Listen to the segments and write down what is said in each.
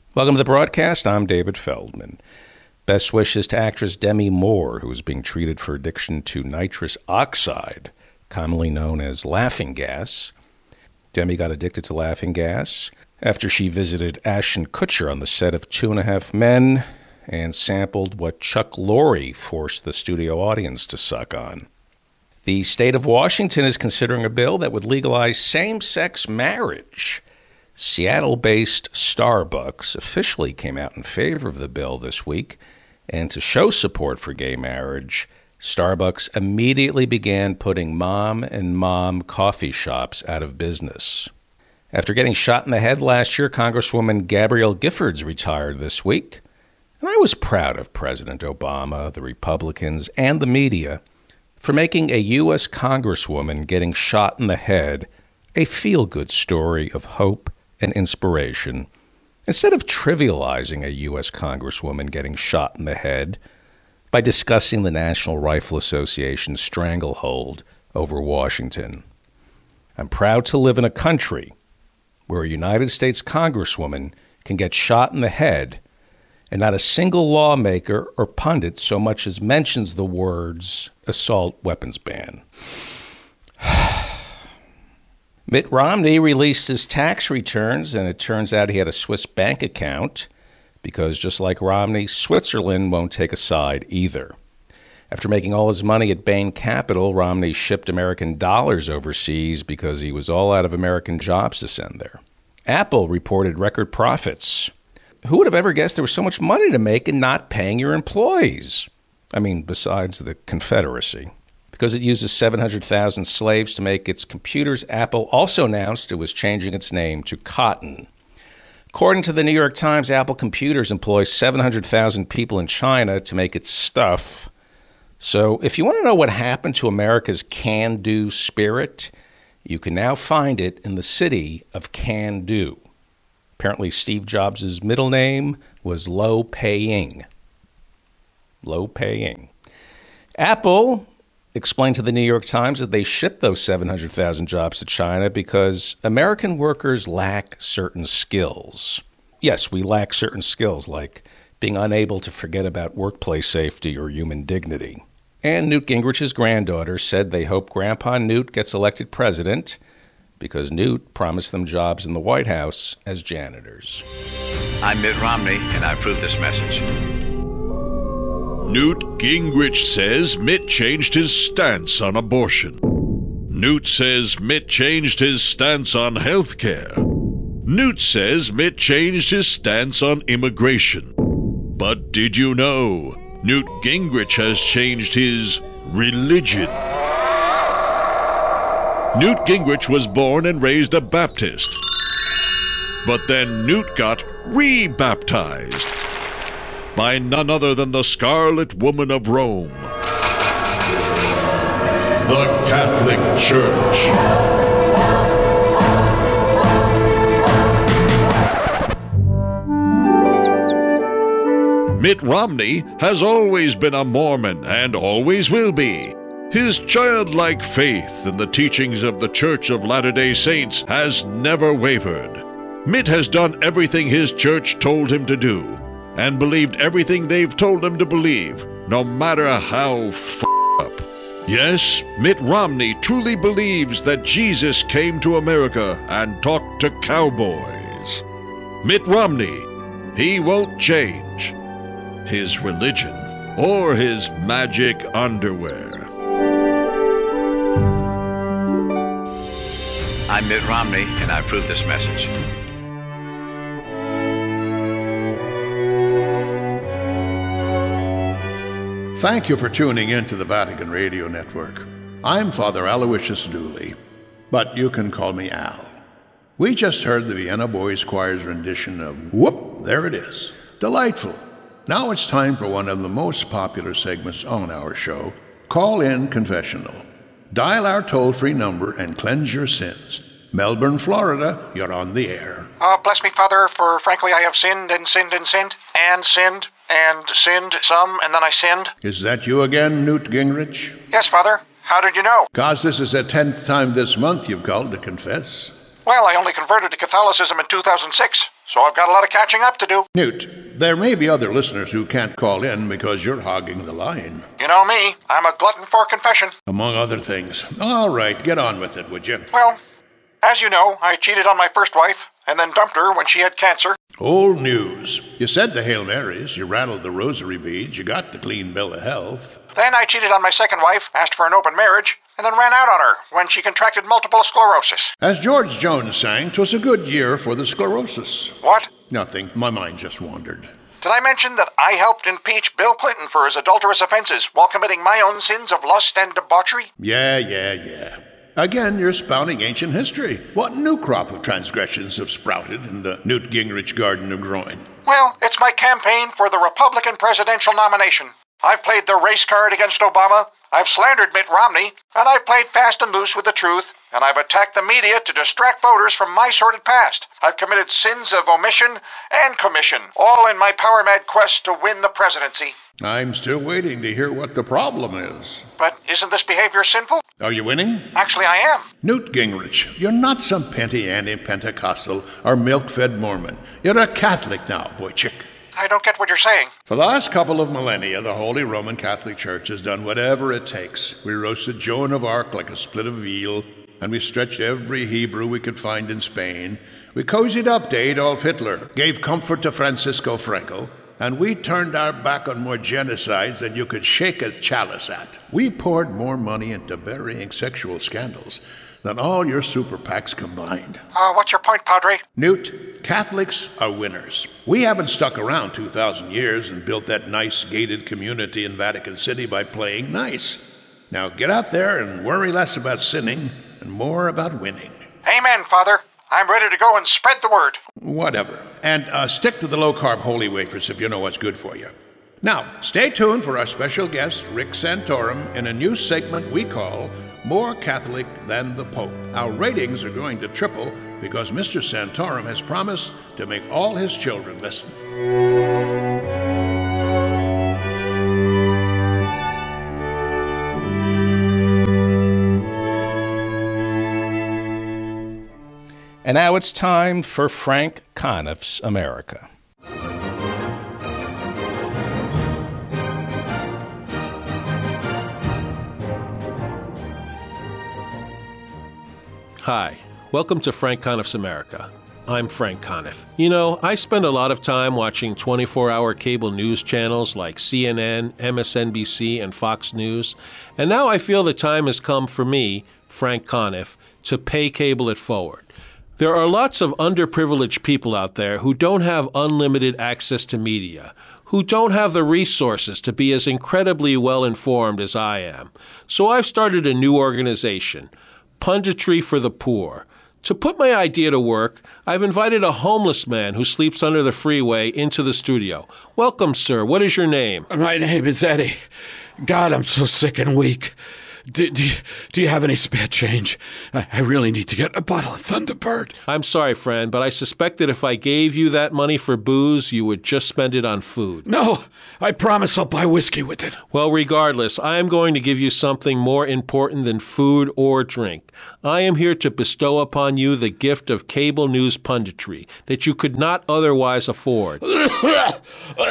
Welcome to the broadcast. I'm David Feldman. Best wishes to actress Demi Moore, who is being treated for addiction to nitrous oxide, commonly known as laughing gas. Demi got addicted to laughing gas after she visited Ashton Kutcher on the set of 2.5 Men and sampled what Chuck Lorre forced the studio audience to suck on. The state of Washington is considering a bill that would legalize same-sex marriage. Seattle-based Starbucks officially came out in favor of the bill this week, and to show support for gay marriage, Starbucks immediately began putting mom and mom coffee shops out of business. After getting shot in the head last year, Congresswoman Gabrielle Giffords retired this week, and I was proud of President Obama, the Republicans, and the media for making a U.S. Congresswoman getting shot in the head a feel-good story of hope and inspiration, instead of trivializing a U.S. Congresswoman getting shot in the head by discussing the National Rifle Association's stranglehold over Washington. I'm proud to live in a country where a United States Congresswoman can get shot in the head and not a single lawmaker or pundit so much as mentions the words assault weapons ban. Mitt Romney released his tax returns, and it turns out he had a Swiss bank account because, just like Romney, Switzerland won't take a side either. After making all his money at Bain Capital, Romney shipped American dollars overseas because he was all out of American jobs to send there. Apple reported record profits. Who would have ever guessed there was so much money to make in not paying your employees? I mean, besides the Confederacy. Because it uses 700,000 slaves to make its computers, Apple also announced it was changing its name to Cotton. According to the New York Times, Apple Computers employs 700,000 people in China to make its stuff. So if you want to know what happened to America's can-do spirit, you can now find it in the city of Can-Do. Apparently, Steve Jobs' middle name was Low Paying. Low Paying. Apple explained to the New York Times that they shipped those 700,000 jobs to China because American workers lack certain skills. Yes, we lack certain skills like being unable to forget about workplace safety or human dignity. And Newt Gingrich's granddaughter said they hope Grandpa Newt gets elected president because Newt promised them jobs in the White House as janitors. I'm Mitt Romney, and I approve this message. Newt Gingrich says Mitt changed his stance on abortion. Newt says Mitt changed his stance on health care. Newt says Mitt changed his stance on immigration. But did you know Newt Gingrich has changed his religion? Newt Gingrich was born and raised a Baptist. But then Newt got re-baptized by none other than the Scarlet Woman of Rome, the Catholic Church. Mitt Romney has always been a Mormon and always will be. His childlike faith in the teachings of the Church of Latter-day Saints has never wavered. Mitt has done everything his church told him to do, and believed everything they've told him to believe, no matter how up. Yes, Mitt Romney truly believes that Jesus came to America and talked to cowboys. Mitt Romney, he won't change his religion or his magic underwear. I'm Mitt Romney, and I approve this message. Thank you for tuning in to the Vatican Radio Network. I'm Father Aloysius Dooley, but you can call me Al. We just heard the Vienna Boys Choir's rendition of Whoop, There It Is. Delightful. Now it's time for one of the most popular segments on our show, Call In Confessional. Dial our toll-free number and cleanse your sins. Melbourne, Florida, you're on the air. Bless me, Father, for frankly I have sinned and sinned and sinned and sinned and sinned some, and then I sinned. Is that you again, Newt Gingrich? Yes, Father. How did you know? 'Cause this is the 10th time this month you've called to confess. Well, I only converted to Catholicism in 2006, so I've got a lot of catching up to do. Newt, there may be other listeners who can't call in because you're hogging the line. You know me, I'm a glutton for confession. Among other things. All right, get on with it, would you? Well, as you know, I cheated on my first wife, and then dumped her when she had cancer. Old news. You said the Hail Marys, you rattled the rosary beads, you got the clean bill of health. Then I cheated on my second wife, asked for an open marriage, and then ran out on her when she contracted multiple sclerosis. As George Jones sang, 'twas a good year for the sclerosis. What? Nothing. My mind just wandered. Did I mention that I helped impeach Bill Clinton for his adulterous offenses while committing my own sins of lust and debauchery? Yeah. Again, you're spouting ancient history. What new crop of transgressions have sprouted in the Newt Gingrich Garden of Groin? Well, it's my campaign for the Republican presidential nomination. I've played the race card against Obama, I've slandered Mitt Romney, and I've played fast and loose with the truth, and I've attacked the media to distract voters from my sordid past. I've committed sins of omission and commission, all in my power-mad quest to win the presidency. I'm still waiting to hear what the problem is. But isn't this behavior sinful? Are you winning? Actually, I am. Newt Gingrich, you're not some penty-ante Pentecostal or milk-fed Mormon. You're a Catholic now, boy chick. I don't get what you're saying. For the last couple of millennia, the Holy Roman Catholic Church has done whatever it takes. We roasted Joan of Arc like a split of veal, and we stretched every Hebrew we could find in Spain. We cozied up to Adolf Hitler, gave comfort to Francisco Franco, and we turned our back on more genocides than you could shake a chalice at. We poured more money into burying sexual scandals than all your super PACs combined. What's your point, Padre? Newt, Catholics are winners. We haven't stuck around 2,000 years and built that nice gated community in Vatican City by playing nice. Now get out there and worry less about sinning and more about winning. Amen, Father. I'm ready to go and spread the word. Whatever. And stick to the low-carb holy wafers if you know what's good for you. Now, stay tuned for our special guest, Rick Santorum, in a new segment we call More Catholic Than the Pope. Our ratings are going to triple because Mr. Santorum has promised to make all his children listen. And now it's time for Frank Conniff's America. Hi, welcome to Frank Conniff's America. I'm Frank Conniff. You know, I spend a lot of time watching 24-hour cable news channels like CNN, MSNBC, and Fox News, and now I feel the time has come for me, Frank Conniff, to pay cable it forward. There are lots of underprivileged people out there who don't have unlimited access to media, who don't have the resources to be as incredibly well-informed as I am. So I've started a new organization, Punditry for the Poor. To put my idea to work, I've invited a homeless man who sleeps under the freeway into the studio. Welcome, sir. What is your name? My name is Eddie. God, I'm so sick and weak. Do you have any spare change? I really need to get a bottle of Thunderbird. I'm sorry, friend, but I suspect that if I gave you that money for booze, you would just spend it on food. No, I promise I'll buy whiskey with it. Well, regardless, I am going to give you something more important than food or drink. I am here to bestow upon you the gift of cable news punditry that you could not otherwise afford. I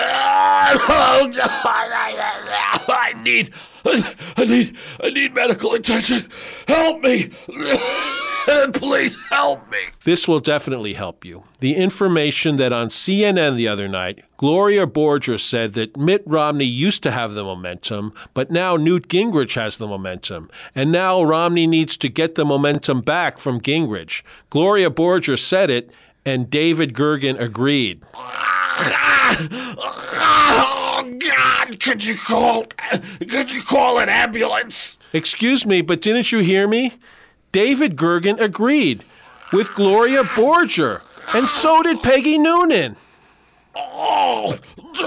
need medical attention. Help me. Please help me. This will definitely help you. The information that on CNN the other night, Gloria Borger said that Mitt Romney used to have the momentum, but now Newt Gingrich has the momentum. And now Romney needs to get the momentum back from Gingrich. Gloria Borger said it, and David Gergen agreed. Oh, God, could you call an ambulance? Excuse me, but didn't you hear me? David Gergen agreed with Gloria Borger, and so did Peggy Noonan. Oh,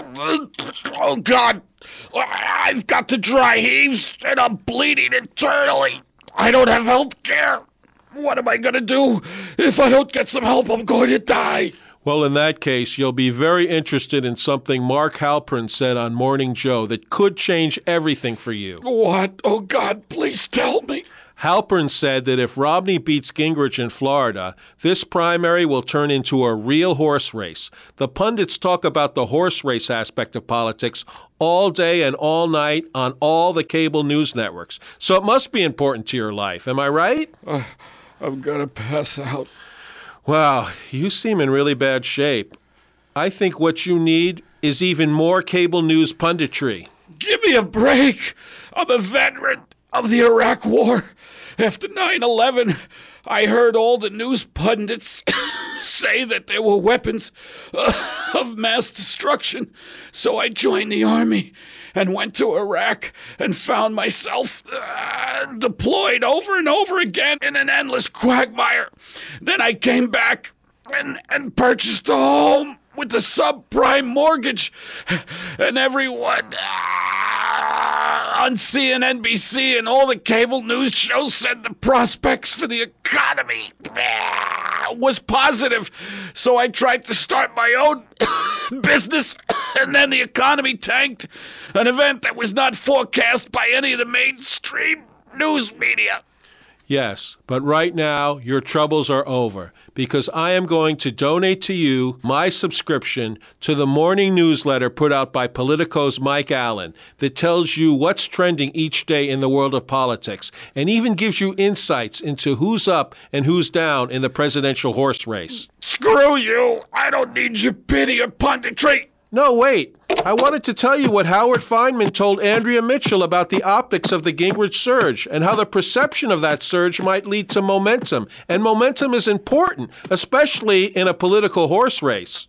God, I've got the dry heaves, and I'm bleeding internally. I don't have health care. What am I going to do? If I don't get some help, I'm going to die. Well, in that case, you'll be very interested in something Mark Halperin said on Morning Joe that could change everything for you. What? Oh, God, please tell me. Halpern said that if Romney beats Gingrich in Florida, this primary will turn into a real horse race. The pundits talk about the horse race aspect of politics all day and all night on all the cable news networks. So it must be important to your life. Am I right? I'm gonna pass out. Wow, you seem in really bad shape. I think what you need is even more cable news punditry. Give me a break. I'm a veteran of the Iraq War. After 9/11, I heard all the news pundits say that there were weapons of mass destruction. So I joined the army and went to Iraq and found myself deployed over and over again in an endless quagmire. Then I came back and purchased a home with the subprime mortgage, and everyone on CNNBC and all the cable news shows said the prospects for the economy was positive. So I tried to start my own business, and then the economy tanked, an event that was not forecast by any of the mainstream news media. Yes, but right now your troubles are over because I am going to donate to you my subscription to the morning newsletter put out by Politico's Mike Allen that tells you what's trending each day in the world of politics and even gives you insights into who's up and who's down in the presidential horse race. Screw you! I don't need your pity or punditry! No, wait. I wanted to tell you what Howard Feynman told Andrea Mitchell about the optics of the Gingrich surge and how the perception of that surge might lead to momentum. And momentum is important, especially in a political horse race.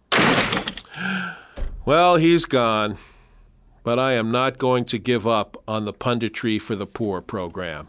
Well, he's gone. But I am not going to give up on the Punditry for the Poor program.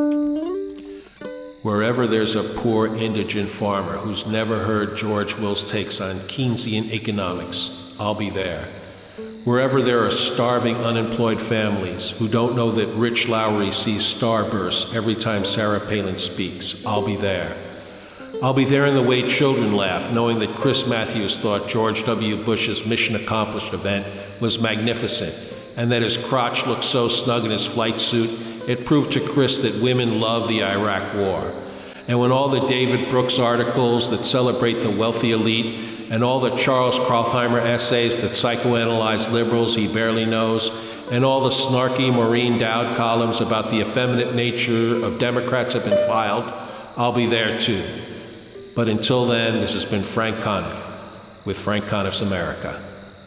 Wherever there's a poor indigent farmer who's never heard George Will's takes on Keynesian economics, I'll be there. Wherever there are starving unemployed families who don't know that Rich Lowry sees starbursts every time Sarah Palin speaks, I'll be there. I'll be there in the way children laugh, knowing that Chris Matthews thought George W. Bush's Mission Accomplished event was magnificent, and that his crotch looked so snug in his flight suit, it proved to Chris that women love the Iraq War. And when all the David Brooks articles that celebrate the wealthy elite and all the Charles Krauthammer essays that psychoanalyze liberals he barely knows, and all the snarky Maureen Dowd columns about the effeminate nature of Democrats have been filed, I'll be there too. But until then, this has been Frank Conniff with Frank Conniff's America.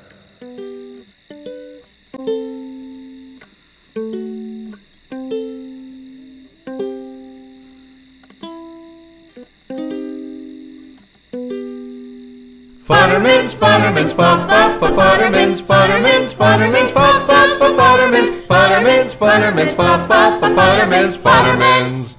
Futtermans, Futtermans, Futtermans, Futtermans, Futtermans, Futtermans, Futtermans, Futtermans, Futtermans, Futtermans.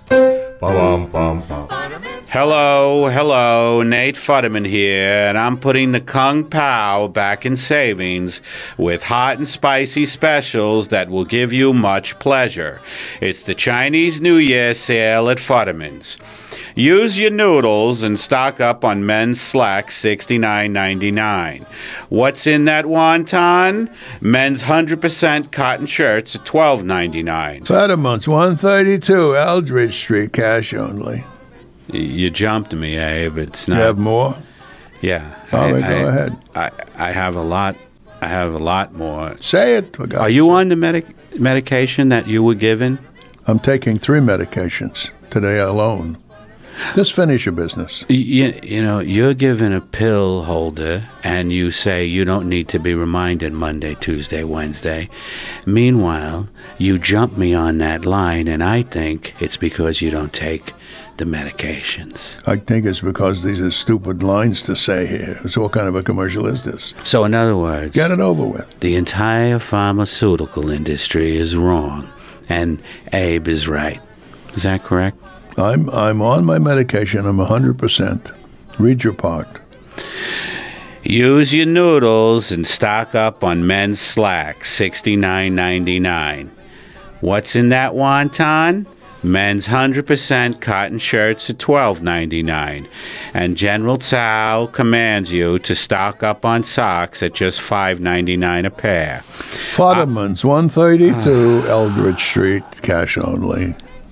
Hello, Nate Futterman here, and I'm putting the Kung Pao back in savings with hot and spicy specials that will give you much pleasure. It's the Chinese New Year sale at Futterman's. Use your noodles and stock up on men's slacks, $69.99. What's in that wonton? Men's 100% cotton shirts at $12.99. Futterman's, 132 Eldridge Street, cash only. You jumped me, Abe. It's not. You have more? Yeah. All right, go ahead. I have a lot. I have a lot more. Say it. For God's Are you sake. on the medication that you were given? I'm taking 3 medications today alone. Just finish your business. You know, you're given a pill holder, and you say you don't need to be reminded Monday, Tuesday, Wednesday. Meanwhile, you jump me on that line, and I think it's because you don't take the medications. I think it's because these are stupid lines to say here. So what kind of a commercial is this? So in other words, Get it over with. the entire pharmaceutical industry is wrong, and Abe is right. Is that correct? I'm on my medication. I'm 100%. Read your part. Use your noodles and stock up on men's slacks, $69.99. What's in that wonton? Men's 100% cotton shirts at $12.99. And General Tsao commands you to stock up on socks at just $5.99 a pair. Futterman's, 132 Eldridge Street, cash only.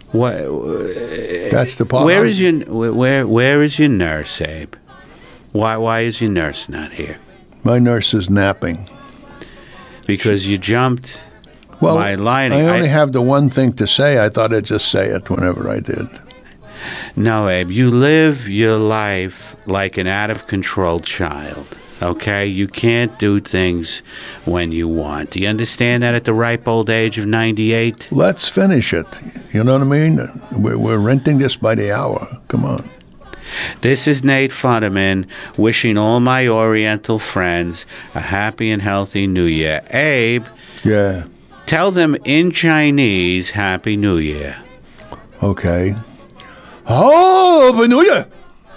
What? That's the part. Where is your nurse, Abe? Why is your nurse not here? My nurse is napping. Because you jumped Well, my line. I only have the one thing to say. I thought I'd just say it whenever I did. No, Abe, you live your life like an out-of-control child, okay? You can't do things when you want. Do you understand that at the ripe old age of 98? Let's finish it. You know what I mean? We're renting this by the hour. Come on. This is Nate Futterman wishing all my Oriental friends a happy and healthy New Year. Abe, Yeah. tell them in Chinese, Happy New Year. Okay. Oh, Happy New Year!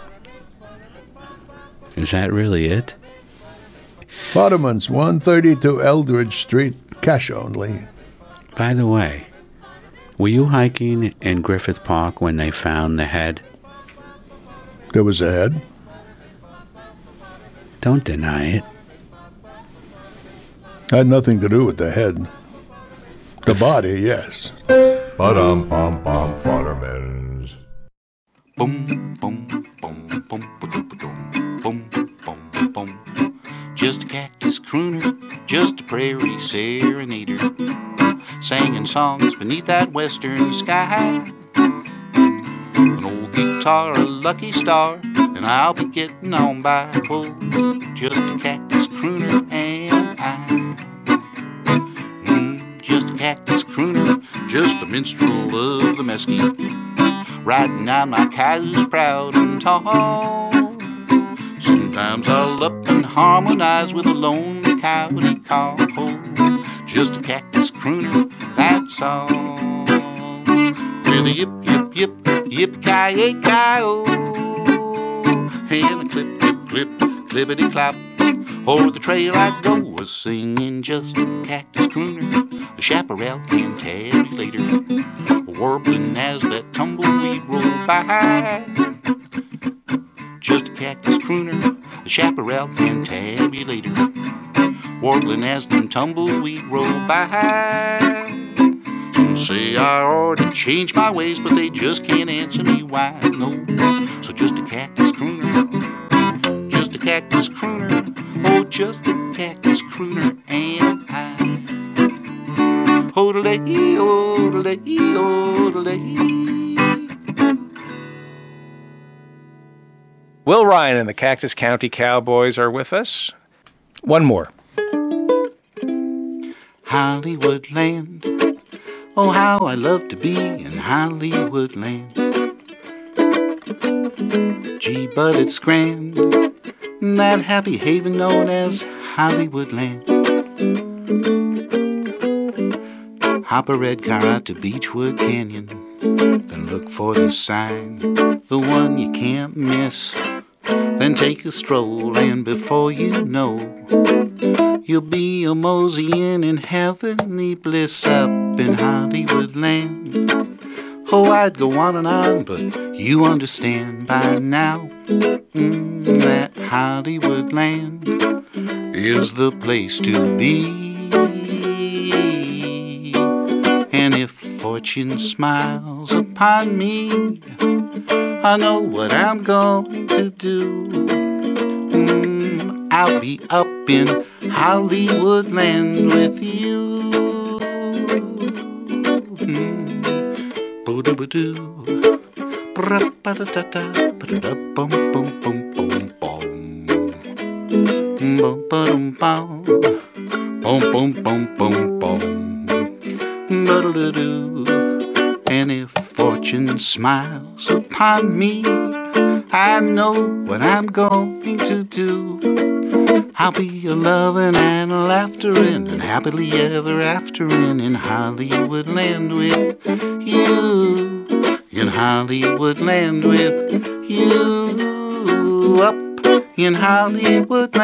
Is that really it? Potterman's, 132 Eldridge Street, cash only. By the way, were you hiking in Griffith Park when they found the head? There was a head. Don't deny it. Had nothing to do with the head. The body, yes. Ba-dum-bum-bum, Futtermans. Boom, boom, boom, boom, boom, boom, boom, boom. Just a cactus crooner, just a prairie serenader, singing songs beneath that western sky. An old guitar, a lucky star, and I'll be getting on by. Oh, just a cactus crooner and I. Just a cactus crooner, just a minstrel of the mesquite, riding on my cayuse proud and tall. Sometimes I'll up and harmonize with a lonely coyote call. Oh, just a cactus crooner, that's all. With a yip, yip, yip, yip-ki-yay-ki-oh, and a clip, clip, clip, clippity-clop. O'er the trail I go, a-singing just a cactus crooner, a chaparral cantabulator, warbling as that tumbleweed rolled by. Just a cactus crooner, a chaparral cantabulator, warbling as them tumbleweed rolled by. Some say I ought to change my ways, but they just can't answer me why. No, so just a cactus crooner, just a cactus crooner, oh, just a cactus crooner and I. Hodel-ay, hodel-ay, hodel-ay. Will Ryan and the Cactus County Cowboys are with us. One more. Hollywood land, oh how I love to be in Hollywood land. Gee, but it's grand, that happy haven known as Hollywood land. Hop a red car out to Beechwood Canyon, then look for the sign, the one you can't miss. Then take a stroll, and before you know, you'll be a moseying in heavenly bliss up in Hollywood land. Oh, I'd go on, but you understand by now that Hollywood land is the place to be. And if fortune smiles upon me, I know what I'm going to do. I'll be up in Hollywood land with you. Boo-doo-boo-doo. Bra-ba-da-da-da, ba-da-da-bum, bum, bum, bum, bum. Bum-ba-dum-bum. Bum, bum, bum, bum, bum. Ba-da-da-doo. And if fortune smiles upon me, I know what I'm going to do. I'll be a loving and a laughter-in and happily ever after-in Hollywood land with you. In Hollywood land with you. Up in Hollywood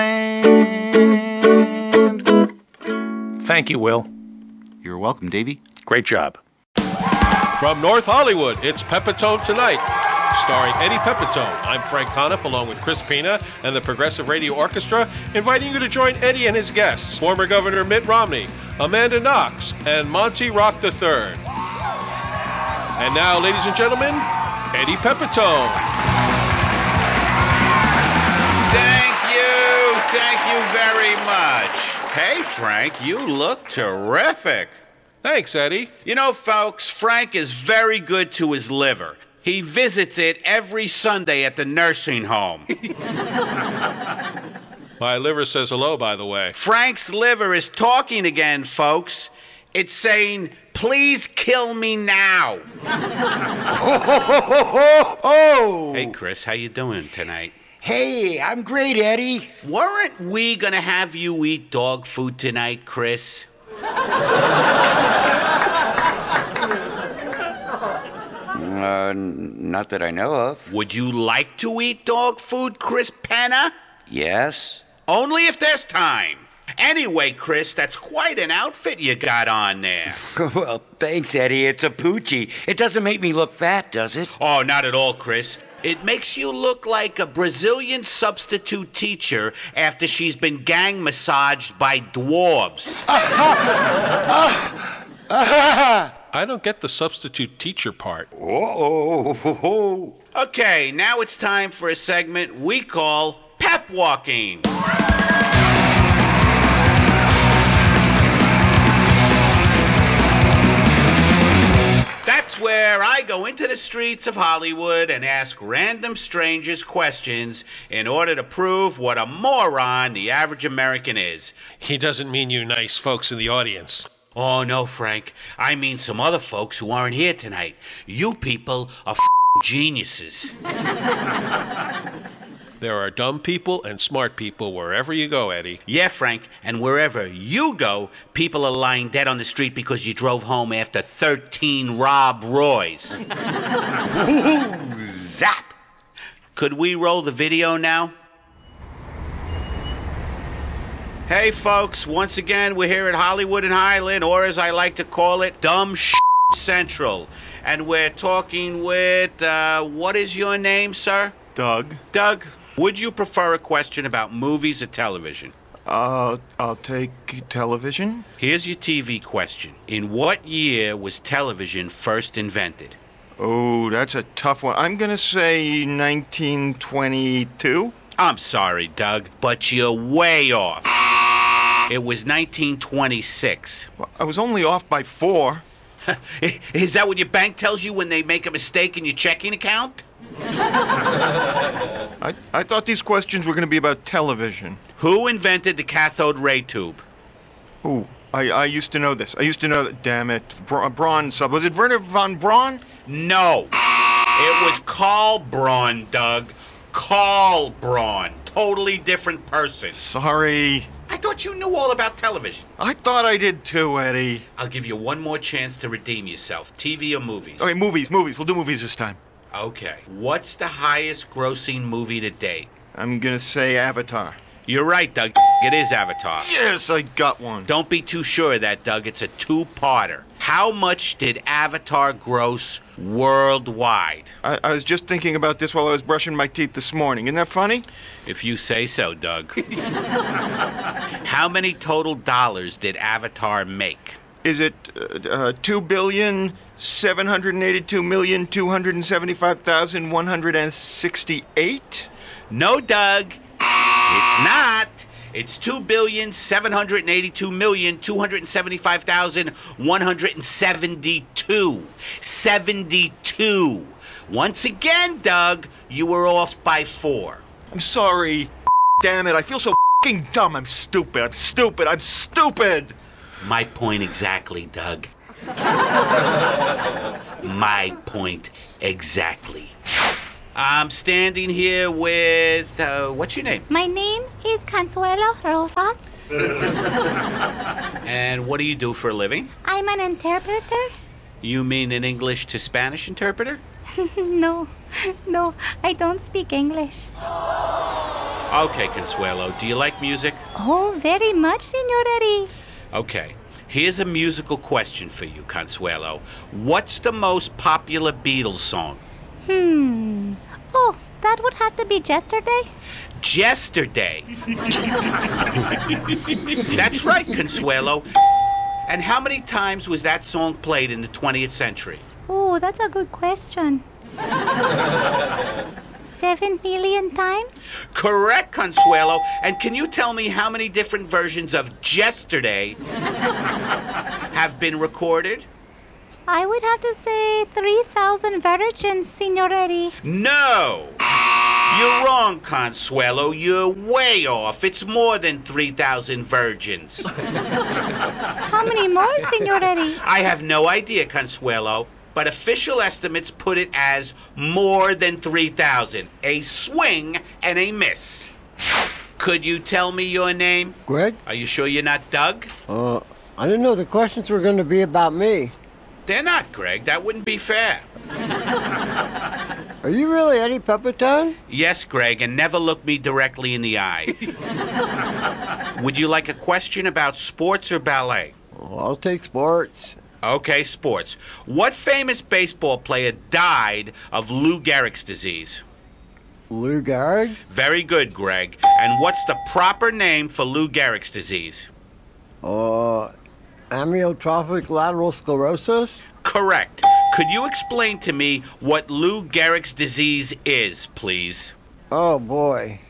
land. Thank you, Will. You're welcome, Davey. Great job. From North Hollywood, it's Pepitone Tonight, starring Eddie Pepitone. I'm Frank Conniff, along with Chris Pina and the Progressive Radio Orchestra, inviting you to join Eddie and his guests, former Governor Mitt Romney, Amanda Knox, and Monty Rock III. And now, ladies and gentlemen, Eddie Pepitone. Thank you very much. Hey, Frank, you look terrific. Thanks, Eddie. You know, folks, Frank is very good to his liver. He visits it every Sunday at the nursing home. My liver says hello, by the way. Frank's liver is talking again, folks. It's saying, please kill me now. Oh! Hey, Chris, how you doing tonight? Hey, I'm great, Eddie. Weren't we gonna have you eat dog food tonight, Chris? Not that I know of. Would you like to eat dog food, Chris Penna? Yes. Only if there's time. Anyway, Chris, that's quite an outfit you got on there. Well, thanks, Eddie. It's a poochie. It doesn't make me look fat, does it? Oh, not at all, Chris. It makes you look like a Brazilian substitute teacher after she's been gang massaged by dwarves. I don't get the substitute teacher part. Oh. Okay, now it's time for a segment we call Pep Walking. That's where I go into the streets of Hollywood and ask random strangers questions in order to prove what a moron the average American is. He doesn't mean you nice folks in the audience. Oh, no, Frank. I mean some other folks who aren't here tonight. You people are geniuses. There are dumb people and smart people wherever you go, Eddie. Yeah, Frank, and wherever you go, people are lying dead on the street because you drove home after 13 Rob Roys. Ooh, zap! Could we roll the video now? Hey, folks, once again, we're here at Hollywood and Highland, or as I like to call it, Dumb Central. And we're talking with, what is your name, sir? Doug. Doug, would you prefer a question about movies or television? I'll take television. Here's your TV question. In what year was television first invented? Oh, that's a tough one. I'm gonna say 1922. I'm sorry, Doug, but you're way off. It was 1926. Well, I was only off by 4. Is that what your bank tells you when they make a mistake in your checking account? I thought these questions were going to be about television. Who invented the cathode ray tube? Ooh, I used to know this. I used to know that, damn it. Braun sub. Was it Werner von Braun? No. It was Carl Braun, Doug. Carl Braun. Totally different person. Sorry. I thought you knew all about television. I thought I did too, Eddie. I'll give you one more chance to redeem yourself. TV or movies? Okay, movies. We'll do movies this time. Okay. What's the highest grossing movie to date? I'm gonna say Avatar. You're right, Doug. It is Avatar. Yes, I got one. Don't be too sure of that, Doug. It's a two-parter. How much did Avatar gross worldwide? I was just thinking about this while I was brushing my teeth this morning. Isn't that funny? If you say so, Doug. How many total dollars did Avatar make? Is it 2,792,275,168? No, Doug. It's not. It's 2,782,275,172. 72. Once again, Doug, you were off by 4. I'm sorry. Damn it, I feel so f***ing dumb. I'm stupid. My point exactly, Doug. My point exactly. I'm standing here with, what's your name? My name is Consuelo Rojas. And what do you do for a living? I'm an interpreter. You mean an English to Spanish interpreter? No, I don't speak English. Okay, Consuelo, do you like music? Oh, very much, Señor Eddie. Okay, here's a musical question for you, Consuelo. What's the most popular Beatles song? Oh, that would have to be Yesterday. Yesterday. That's right, Consuelo. And how many times was that song played in the 20th century? Oh, that's a good question. 7 million times? Correct, Consuelo. And can you tell me how many different versions of Yesterday have been recorded? I would have to say 3,000 virgins, Signoretti. No! You're wrong, Consuelo. You're way off. It's more than 3,000 virgins. How many more, Signoretti? I have no idea, Consuelo, but official estimates put it as more than 3,000. A swing and a miss. Could you tell me your name? Greg? Are you sure you're not Doug? I didn't know the questions were going to be about me. They're not, Greg. That wouldn't be fair. Are you really Eddie Pepitone? Yes, Greg, and never look me directly in the eye. Would you like a question about sports or ballet? Oh, I'll take sports. Okay, sports. What famous baseball player died of Lou Gehrig's disease? Lou Gehrig? Very good, Greg. And what's the proper name for Lou Gehrig's disease? Amyotrophic lateral sclerosis? Correct. Could you explain to me what Lou Gehrig's disease is, please? Oh, boy.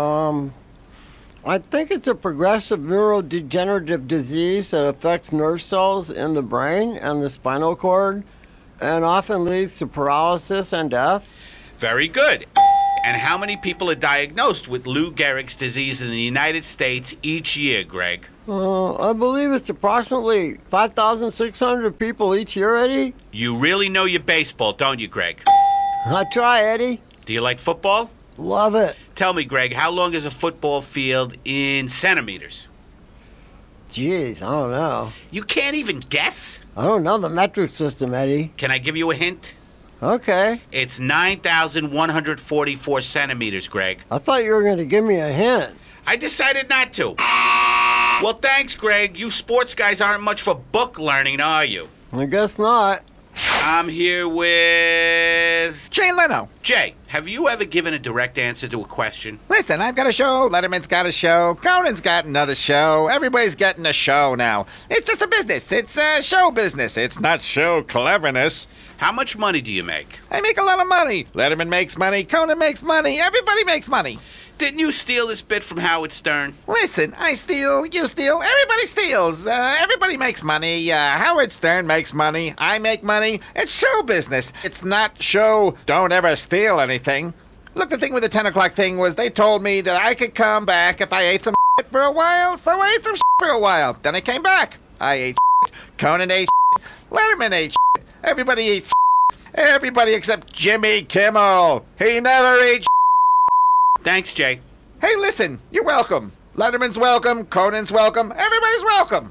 I think it's a progressive neurodegenerative disease that affects nerve cells in the brain and the spinal cord and often leads to paralysis and death. Very good. And how many people are diagnosed with Lou Gehrig's disease in the United States each year, Greg? I believe it's approximately 5,600 people each year, Eddie. You really know your baseball, don't you, Greg? I try, Eddie. Do you like football? Love it. Tell me, Greg, how long is a football field in centimeters? Jeez, I don't know. You can't even guess? I don't know the metric system, Eddie. Can I give you a hint? Okay. It's 9,144 centimeters, Greg. I thought you were going to give me a hint. I decided not to. Well, thanks, Greg. You sports guys aren't much for book learning, are you? I guess not. I'm here with... Jay Leno. Jay, have you ever given a direct answer to a question? Listen, I've got a show, Letterman's got a show, Conan's got another show, everybody's getting a show now. It's just a business. It's a show business. It's not show cleverness. How much money do you make? I make a lot of money. Letterman makes money, Conan makes money, everybody makes money. Didn't you steal this bit from Howard Stern? Listen, I steal, you steal, everybody steals. Everybody makes money. Howard Stern makes money. I make money. It's show business. It's not show, don't ever steal anything. Look, the thing with the 10 o'clock thing was they told me that I could come back if I ate some shit for a while, so I ate some shit for a while. Then I came back. I ate shit. Conan ate shit. Letterman ate shit. Everybody eats shit. Everybody except Jimmy Kimmel. He never ate shit. Thanks, Jay. Hey, listen, you're welcome. Letterman's welcome, Conan's welcome, everybody's welcome.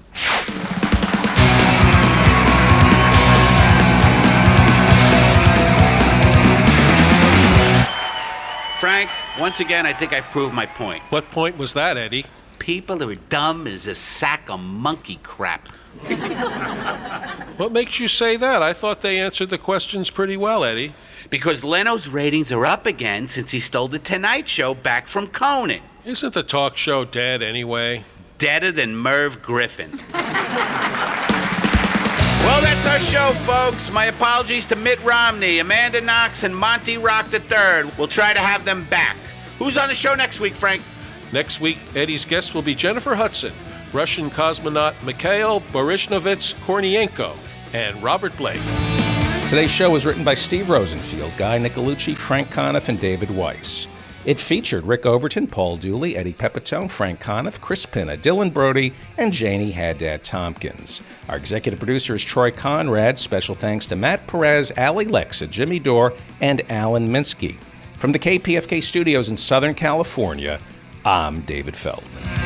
Frank, once again, I think I've proved my point. What point was that, Eddie? People are dumb as a sack of monkey crap. What makes you say that? I thought they answered the questions pretty well, Eddie. Because Leno's ratings are up again since he stole the Tonight Show back from Conan. Isn't the talk show dead anyway? Deader than Merv Griffin. Well, that's our show, folks. My apologies to Mitt Romney, Amanda Knox, and Monty Rock III. We'll try to have them back. Who's on the show next week, Frank? Next week, Eddie's guest will be Jennifer Hudson, Russian cosmonaut Mikhail Baryshnovich Kornienko, and Robert Blake. Today's show was written by Steve Rosenfield, Guy Nicolucci, Frank Conniff, and David Weiss. It featured Rick Overton, Paul Dooley, Eddie Pepitone, Frank Conniff, Chris Pinna, Dylan Brody, and Janie Haddad Tompkins. Our executive producer is Troy Conrad. Special thanks to Matt Perez, Allie Lexa, Jimmy Dore, and Alan Minsky. From the KPFK studios in Southern California, I'm David Feldman.